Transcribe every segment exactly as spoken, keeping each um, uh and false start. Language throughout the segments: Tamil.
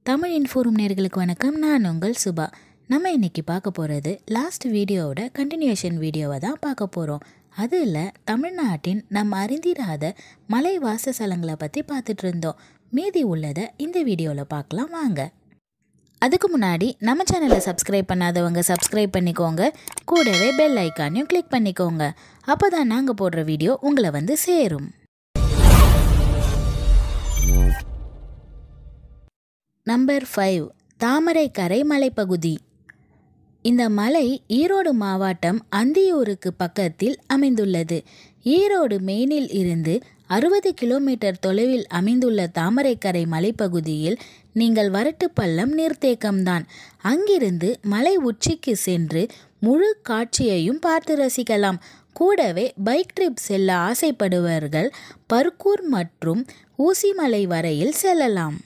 தமிழ் இன்ஃபோரும் நேயர்களுக்கு வணக்கம். நான் உங்கள் சுபா. நம்ம இன்றைக்கி பார்க்க போகிறது லாஸ்ட் வீடியோவோட கண்டினியூஷன் வீடியோவை தான் பார்க்க போகிறோம். அதில் தமிழ்நாட்டின் நம்ம அறிந்திராத மலை வாசஸ்தலங்களை பற்றி பார்த்துட்டு இருந்தோம். மீதி உள்ளதை இந்த வீடியோவில் பார்க்கலாம் வாங்க. அதுக்கு முன்னாடி நம்ம சேனலை சப்ஸ்கிரைப் பண்ணாதவங்க சப்ஸ்கிரைப் பண்ணிக்கோங்க. கூடவே பெல் ஐக்கானையும் கிளிக் பண்ணிக்கோங்க. அப்போ தான் நாங்கள் போடுற வீடியோ உங்களை வந்து சேரும். நம்பர் ஃபைவ், தாமரைக்கரை மலைப்பகுதி. இந்த மலை ஈரோடு மாவட்டம் அந்தியூருக்கு பக்கத்தில் அமைந்துள்ளது. ஈரோடு மெயினில் இருந்து அறுபது கிலோமீட்டர் தொலைவில் அமைந்துள்ள தாமரைக்கரை மலைப்பகுதியில் நீங்கள் வரட்டுப்பள்ளம் நீர்த்தேக்கம்தான். அங்கிருந்து மலை உச்சிக்கு சென்று முழு காட்சியையும் பார்த்து ரசிக்கலாம். கூடவே பைக் ட்ரிப் செல்ல ஆசைப்படுபவர்கள் பர்கூர் மற்றும் ஊசிமலை வரையில் செல்லலாம்.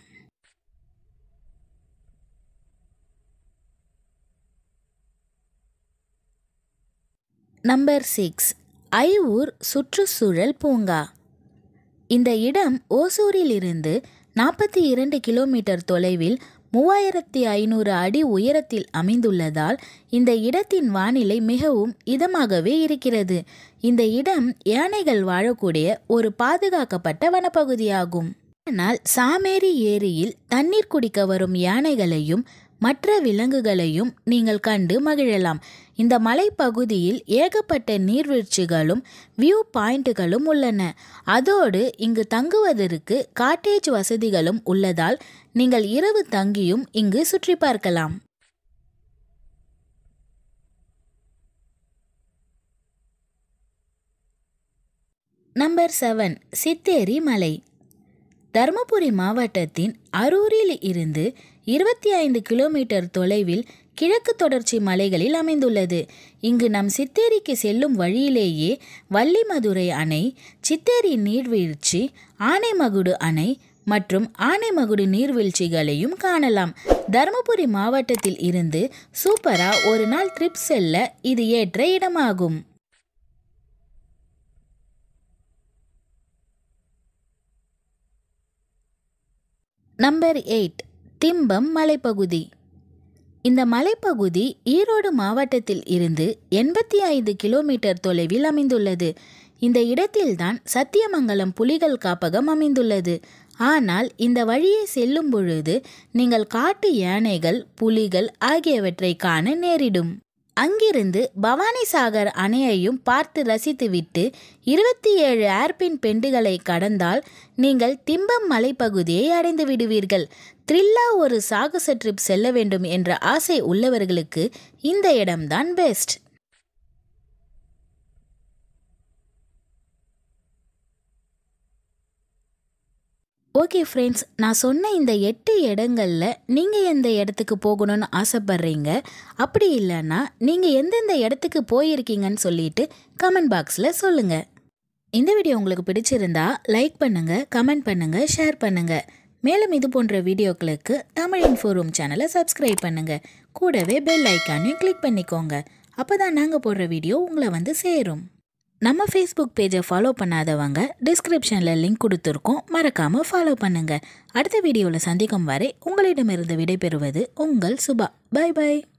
நம்பர் சிக்ஸ், ஐவூர் சுற்றுச்சூழல் பூங்கா. இந்த இடம் ஓசூரில் இருந்து நாற்பத்தி இரண்டு கிலோமீட்டர் தொலைவில் மூவாயிரத்தி ஐநூறு அடி உயரத்தில் அமைந்துள்ளதால் இந்த இடத்தின் வானிலை மிகவும் இதமாகவே இருக்கிறது. இந்த இடம் யானைகள் வாழக்கூடிய ஒரு பாதுகாக்கப்பட்ட வனப்பகுதியாகும். ஆனால் சாமேரி ஏரியில் தண்ணீர் குடிக்க வரும் யானைகளையும் மற்ற விலங்குகளையும் நீங்கள் கண்டு மகிழலாம். இந்த மலைப்பகுதியில் ஏகப்பட்ட நீர்வீழ்ச்சிகளும் வியூ பாயிண்ட்டுகளும் உள்ளன. அதோடு இங்கு தங்குவதற்கு காட்டேஜ் வசதிகளும் உள்ளதால் நீங்கள் இரவு தங்கியும் இங்கு சுற்றி பார்க்கலாம். நம்பர் செவன், சித்தேரி மலை. தருமபுரி மாவட்டத்தின் அரூரில் இருந்து இருபத்தி ஐந்து கிலோமீட்டர் தொலைவில் கிழக்கு தொடர்ச்சி மலைகளில் அமைந்துள்ளது. இங்கு நம் சித்தேரிக்கு செல்லும் வழியிலேயே வள்ளிமதுரை அணை, சித்தேரி நீர்வீழ்ச்சி, ஆனைமகுடு அணை மற்றும் ஆனைமகுடு நீர்வீழ்ச்சிகளையும் காணலாம். தருமபுரி மாவட்டத்தில் இருந்து சூப்பரா ஒரு நாள் ட்ரிப் செல்ல இது ஏற்ற இடமாகும். நம்பர் எயிட், திம்பம் மலைப்பகுதி. இந்த மலைப்பகுதி ஈரோடு மாவட்டத்தில் இருந்து எண்பத்தி ஐந்து கிலோமீட்டர் தொலைவில் அமைந்துள்ளது. இந்த இடத்தில்தான் சத்தியமங்கலம் புலிகள் காப்பகம் அமைந்துள்ளது. ஆனால் இந்த வழியே செல்லும் பொழுது நீங்கள் காட்டு யானைகள், புலிகள் ஆகியவற்றை காண நேரிடும். அங்கிருந்து பவானிசாகர் அணையையும் பார்த்து ரசித்துவிட்டு இருபத்தி ஏழு ஏர்பின் பெண்டுகளை கடந்தால் நீங்கள் திம்பம் மலைப்பகுதியை அடைந்து விடுவீர்கள். த்ரில்லா ஒரு சாகச ட்ரிப் செல்ல வேண்டும் என்ற ஆசை உள்ளவர்களுக்கு இந்த இடம்தான் பெஸ்ட். ஓகே ஃப்ரெண்ட்ஸ், நான் சொன்ன இந்த எட்டு இடங்களில் நீங்கள் எந்த இடத்துக்கு போகணும்னு ஆசைப்பட்றீங்க? அப்படி இல்லைன்னா நீங்கள் எந்தெந்த இடத்துக்கு போயிருக்கீங்கன்னு சொல்லிட்டு கமெண்ட் பாக்ஸில் சொல்லுங்கள். இந்த வீடியோ உங்களுக்கு பிடிச்சிருந்தா லைக் பண்ணுங்கள், கமெண்ட் பண்ணுங்கள், ஷேர் பண்ணுங்கள். மேலும் இது போன்ற வீடியோக்களுக்கு தமிழ் இன்ஃபோரூம் சேனலை சப்ஸ்கிரைப் பண்ணுங்கள். கூடவே பெல் ஐக்கானையும் கிளிக் பண்ணிக்கோங்க. அப்போ தான் நாங்கள் போடுற வீடியோ உங்களை வந்து சேரும். நம்ம ஃபேஸ்புக் பேஜை ஃபாலோ பண்ணாதவங்க டிஸ்கிரிப்ஷனில் லிங்க் கொடுத்துருக்கோம், மறக்காமல் ஃபாலோ பண்ணுங்கள். அடுத்த வீடியோவில் சந்திக்கும் வரை உங்களிடமிருந்து விடைபெறுவது உங்கள் சுபா. By by.